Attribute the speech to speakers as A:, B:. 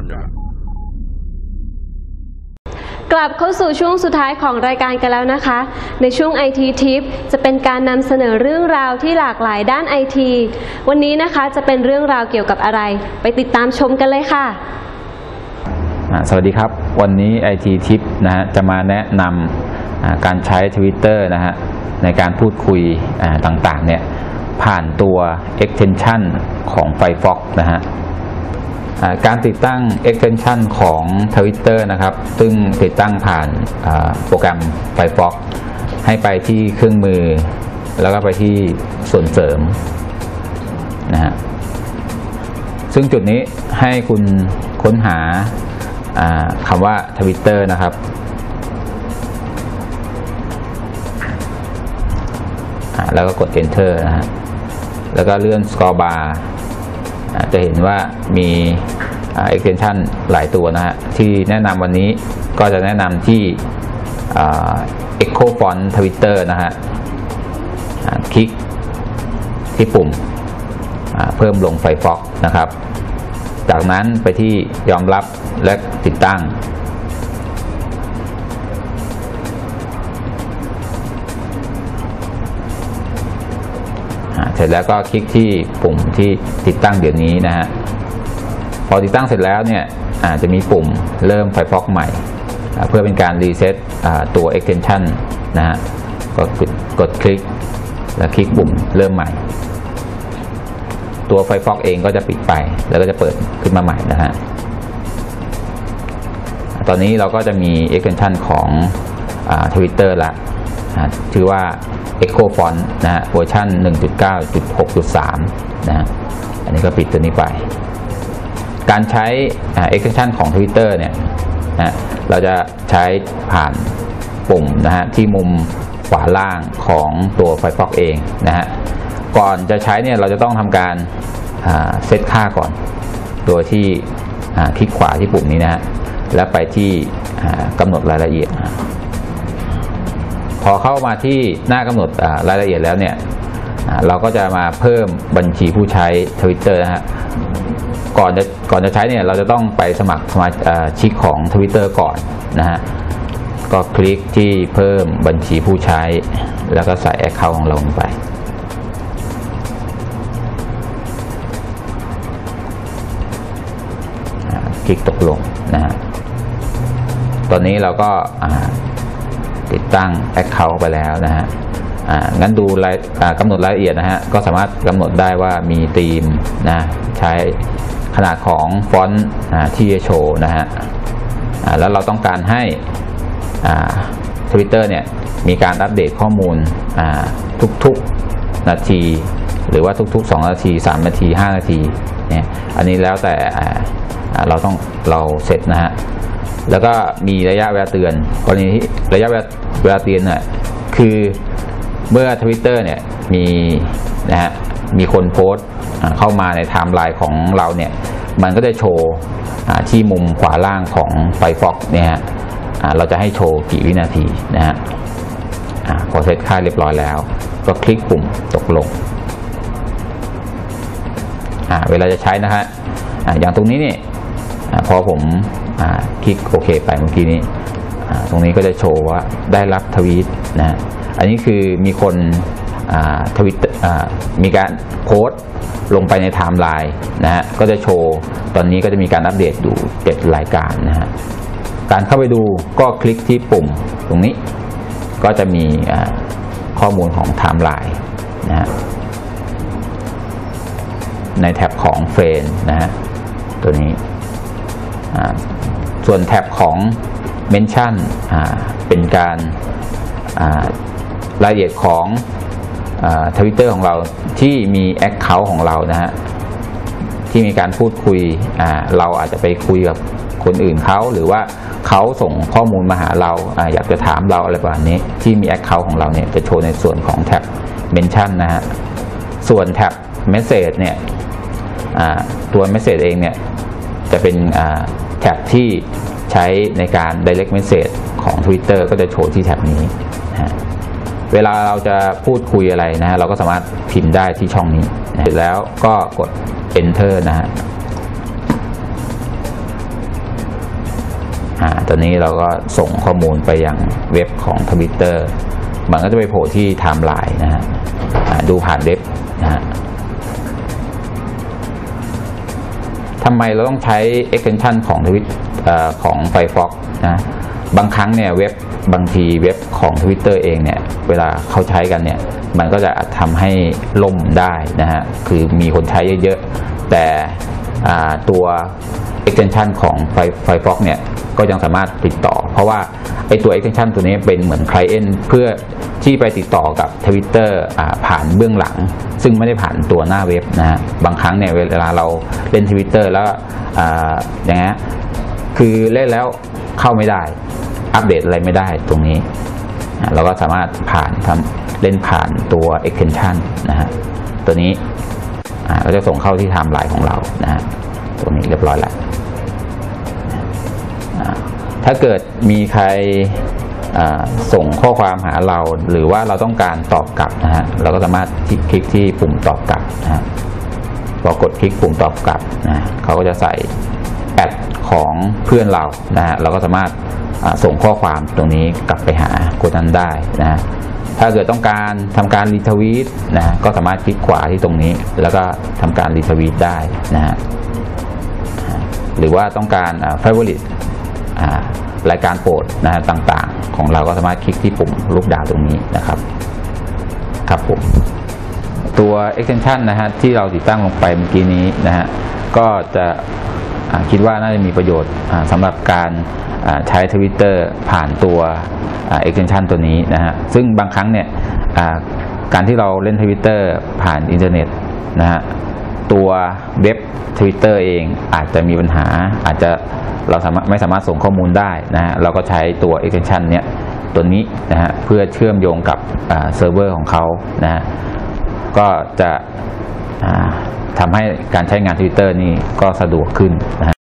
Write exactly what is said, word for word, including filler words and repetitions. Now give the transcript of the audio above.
A: อนอยู่แล้ว
B: กลับเข้าสู่ช่วงสุดท้ายของรายการกันแล้วนะคะในช่วง ไอ ที Tip จะเป็นการนำเสนอเรื่องราวที่หลากหลายด้าน ไอ ที วันนี้นะคะจะเป็นเรื่องราวเกี่ยวกับอะไรไปติดตามชมกันเลยค่ะ
C: สวัสดีครับวันนี้ ไอ ที Tip นะฮะจะมาแนะนำการใช้ Twitter นะฮะในการพูดคุยต่างๆเนี่ยผ่านตัว extension ของ Firefox นะฮะการติดตั้ง extension ของ Twitter นะครับซึ่งติดตั้งผ่านโปรแกรม Firefox ให้ไปที่เครื่องมือแล้วก็ไปที่ส่วนเสริมนะฮะซึ่งจุดนี้ให้คุณค้นหาคำว่า Twitter นะครับแล้วก็กด Enter นะฮะแล้วก็เลื่อน Scroll Bar จะเห็นว่ามี extension หลายตัวนะฮะที่แนะนำวันนี้ก็จะแนะนำที่ Echo Font Twitter นะฮะคลิกที่ปุ่มเพิ่มลง Firefox นะครับจากนั้นไปที่ยอมรับและติดตั้งเสร็จแล้วก็คลิกที่ปุ่มที่ติดตั้งเดี๋ยวนี้นะฮะพอติดตั้งเสร็จแล้วเนี่ยอาจจะมีปุ่มเริ่ม Firefox ใหม่เพื่อเป็นการรีเซ็ตตัว extension นะฮะก็กดคลิกแล้วคลิกปุ่มเริ่มใหม่ตัว Firefox เองก็จะปิดไปแล้วก็จะเปิดขึ้นมาใหม่นะฮะตอนนี้เราก็จะมี extension ของอ่า Twitter ละชื่อว่า Echo Font นะฮะเวอร์ชัน หนึ่งจุดเก้าจุดหกจุดสาม นะฮะอันนี้ก็ปิดตัวนี้ไปการใช้ extension ของ Twitter เนี่ยนะเราจะใช้ผ่านปุ่มนะฮะที่มุมขวาล่างของตัว Firefox เองนะฮะก่อนจะใช้เนี่ยเราจะต้องทำการเซตค่าก่อนโดยที่คลิกขวาที่ปุ่มนี้นะฮะแล้วไปที่กำหนดรายละเอียดพอเข้ามาที่หน้ากำหนดรายละเอียดแล้วเนี่ยเราก็จะมาเพิ่มบัญชีผู้ใช้ Twitter นะฮะก่อนจะก่อนจะใช้เนี่ยเราจะต้องไปสมัครสมาชิกของ Twitter ก่อนนะฮะก็คลิกที่เพิ่มบัญชีผู้ใช้แล้วก็ใส่ Account ของเราลงไปคลิกตกลงนะฮะตอนนี้เราก็ติดตั้ง Account ไปแล้วนะฮะงั้นดูรายกำหนดรายละเอียดนะฮะก็สามารถกำหนดได้ว่ามีธีมนะใช้ขนาดของฟอนต์ที่จะโชว์นะฮะแล้วเราต้องการให้ Twitter เนี่ยมีการอัปเดตข้อมูลทุกๆนาทีหรือว่าทุกๆสองนาทีสามนาทีห้านาทีเนี่ยอันนี้แล้วแต่เราต้องเราเซตนะฮะแล้วก็มีระยะเวลาเตือนกรณีที่ระยะเวลาเวลาเตือนเนี่ยคือเมื่อ Twitter เนี่ยมีนะฮะมีคนโพสต์เข้ามาในไทม์ไลน์ของเราเนี่ยมันก็จะโชว์ที่มุมขวาล่างของ Firefox เนี่ยฮะเราจะให้โชว์กี่วินาทีนะฮะพอเซตค่าเรียบร้อยแล้วก็คลิกปุ่มตกลงเวลาจะใช้นะฮะอย่างตรงนี้เนี่ยพอผมคลิกโอเคไปเมื่อกี้นี้ตรงนี้ก็จะโชว์ว่าได้รับทวีตนะอันนี้คือมีคนทวิตมีการโพสต์ลงไปในไทม์ไลน์นะฮะก็จะโชว์ตอนนี้ก็จะมีการอัปเดตอยู่เจ็ดรายการนะฮะการเข้าไปดูก็คลิกที่ปุ่มตรงนี้ก็จะมีข้อมูลของไทม์ไลน์นะฮะในแท็บของเฟรนด์นะฮะตัวนี้ส่วนแท็บของ Mention เป็นการรายละเอียดของทวิตเตอร์ของเราที่มี Account ของเรานะฮะที่มีการพูดคุยเราอาจจะไปคุยกับคนอื่นเขาหรือว่าเขาส่งข้อมูลมาหาเราอยากจะถามเราอะไรประมาณนี้ที่มี Account ของเราเนี่ยจะโชว์ในส่วนของแท็บ Mention นะฮะส่วนแท็บ Message เนี่ยตัว Message เองเนี่ยจะเป็นแท็บที่ใช้ในการ direct message ของ Twitter ก็จะโชว์ที่แท็บนี้นะเวลาเราจะพูดคุยอะไรนะฮะเราก็สามารถพิมพ์ได้ที่ช่องนี้เสร็จแล้วก็กด enter นะฮะอ่าตอนนี้เราก็ส่งข้อมูลไปยังเว็บของ Twitter มันก็จะไปโผล่ที่ไทม์ไลน์นะฮะดูผ่านเว็บนะฮะทำไมเราต้องใช้ extension ของทวิตของ Firefox นะบางครั้งเนี่ยเว็บบางทีเว็บของ Twitter เองเนี่ยเวลาเขาใช้กันเนี่ยมันก็จะทำให้ล่มได้นะฮะคือมีคนใช้เยอะๆแต่ตัว extension ของ Firefox เนี่ยก็ยังสามารถติดต่อเพราะว่าไอตัว extension ตัวนี้เป็นเหมือน client เพื่อที่ไปติดต่อกับ Twitter ผ่านเบื้องหลังซึ่งไม่ได้ผ่านตัวหน้าเว็บนะฮะบางครั้งเนี่ยเวลาเราเล่น Twitter แล้วอย่างเงี้ยคือเล่นแล้วเข้าไม่ได้อัปเดตอะไรไม่ได้ตรงนี้เราก็สามารถผ่านทำเล่นผ่านตัว extension นะฮะตัวนี้เราจะส่งเข้าที่ไทม์ไลน์ของเรานะฮะตรงนี้เรียบร้อยแล้วถ้าเกิดมีใครส่งข้อความหาเราหรือว่าเราต้องการตอบกลับนะฮะเราก็สามารถคลิกที่ปุ่มตอบกลับนะฮะพอกดคลิกปุ่มตอบกลับนะเขาก็จะใส่แอดของเพื่อนเรานะฮะเราก็สามารถส่งข้อความตรงนี้กลับไปหาคนนั้นได้นะฮะถ้าเกิดต้องการทำการรีทวีตนะก็สามารถคลิกขวาที่ตรงนี้แล้วก็ทำการรีทวีตได้นะฮะหรือว่าต้องการเฟเวอริตรายการโปรดนะฮะต่างๆของเราก็สามารถคลิกที่ปุ่มลูกดาวตรงนี้นะครับครับผมตัว extension นะฮะที่เราติดตั้งลงไปเมื่อกี้นี้นะฮะก็จะคิดว่าน่าจะมีประโยชน์สำหรับการใช้ Twitter ผ่านตัว extension ตัวนี้นะฮะซึ่งบางครั้งเนี่ยการที่เราเล่น Twitter ผ่านอินเทอร์เน็ตนะฮะตัวเว็บ Twitter เองอาจจะมีปัญหาอาจจะเราสามารถไม่สามารถส่งข้อมูลได้นะฮะเราก็ใช้ตัว extension เนี้ยตัวนี้นะฮะเพื่อเชื่อมโยงกับเซิร์ฟเวอร์ของเขานะฮะก็จะทำให้การใช้งาน Twitter นี่ก็สะดวกขึ้นนะฮะ